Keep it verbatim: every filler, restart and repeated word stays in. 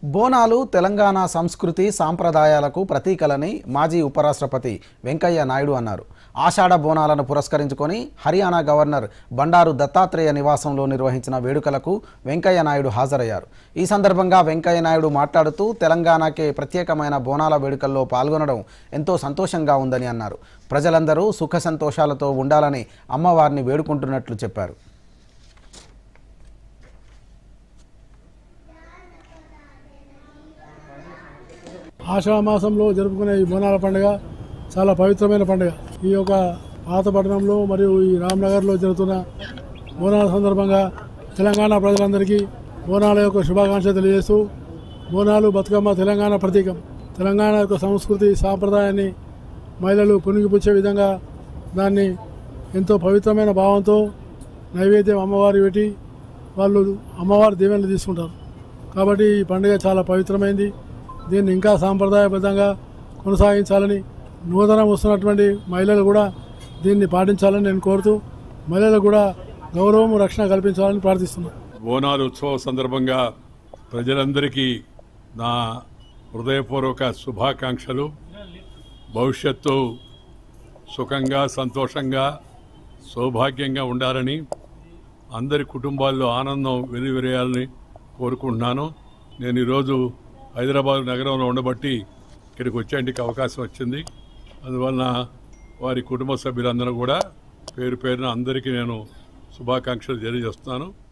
బోనాలు తెలంగాణ సంస్కృతి సాంప్రదాయాలకు ప్రతీకలని మాజీ ఉపరాష్ట్రపతి వెంకయ్య నాయుడు అన్నారు. ఆషాఢ బోనాలను పురస్కరించుకొని హర్యానా గవర్నర్ బండారు దత్తాత్రేయ నివాసంలో నిర్వహించిన వేడుకలకు వెంకయ్య నాయుడు హాజరయ్యారు. ఈ సందర్భంగా వెంకయ్య నాయుడు మాట్లాడుతూ తెలంగాణకే ప్రత్యేకమైన బోనాల వేడుకల్లో పాల్గొనడం ఎంతో సంతోషంగా ఉందని అన్నారు. ప్రజలందరూ సుఖ సంతోషాలతో ఉండాలని అమ్మవారిని వేడుకుంటున్నట్లు చెప్పారు. ఆషాఢ మాసంలో జరుపుకునే ఈ బోనాల పండుగ చాలా పవిత్రమైన పండుగ. ఈ యొక్క పాత పట్టణంలో మరియు ఈ రామ్నగర్లో జరుగుతున్న బోనాల సందర్భంగా తెలంగాణ ప్రజలందరికీ బోనాల యొక్క శుభాకాంక్షలు తెలియజేస్తూ, బోనాలు బతుకమ్మ తెలంగాణ ప్రతీకం. తెలంగాణ యొక్క సంస్కృతి సాంప్రదాయాన్ని మహిళలు పుణిగిపుచ్చే విధంగా దాన్ని ఎంతో పవిత్రమైన భావంతో నైవేద్యం అమ్మవారి పెట్టి వాళ్ళు అమ్మవారి దీవెనలు తీసుకుంటారు. కాబట్టి ఈ పండుగ చాలా పవిత్రమైంది. దీన్ని ఇంకా సాంప్రదాయబద్ధంగా కొనసాగించాలని, నూతన వస్తున్నటువంటి మహిళలు కూడా దీన్ని పాటించాలని నేను కోరుతూ, మహిళలకు కూడా గౌరవం రక్షణ కల్పించాలని ప్రార్థిస్తున్నాను. బోనాలు ఉత్సవం సందర్భంగా ప్రజలందరికీ నా హృదయపూర్వక శుభాకాంక్షలు. భవిష్యత్తు సుఖంగా, సంతోషంగా, సౌభాగ్యంగా ఉండాలని, అందరి కుటుంబాల్లో ఆనందం వెలువరేయాలని కోరుకుంటున్నాను. నేను ఈరోజు హైదరాబాద్ నగరంలో ఉండబట్టి ఇక్కడికి వచ్చేందుకు అవకాశం వచ్చింది. అందువలన వారి కుటుంబ సభ్యులందరూ కూడా పేరు పేరున అందరికీ నేను శుభాకాంక్షలు తెలియజేస్తున్నాను.